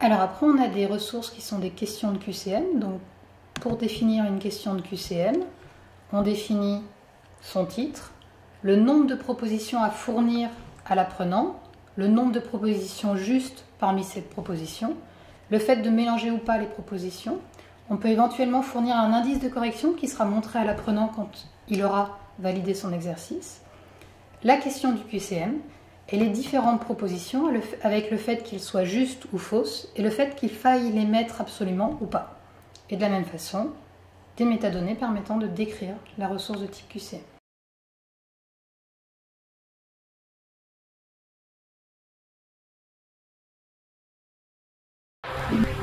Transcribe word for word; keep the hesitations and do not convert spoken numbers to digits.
Alors après, on a des ressources qui sont des questions de Q C M. Donc, pour définir une question de Q C M, on définit son titre, le nombre de propositions à fournir à l'apprenant, le nombre de propositions justes parmi ces propositions, le fait de mélanger ou pas les propositions. On peut éventuellement fournir un indice de correction qui sera montré à l'apprenant quand il aura validé son exercice, la question du Q C M et les différentes propositions avec le fait qu'ils soient justes ou fausses et le fait qu'il faille les mettre absolument ou pas. Et de la même façon, des métadonnées permettant de décrire la ressource de type Q C M.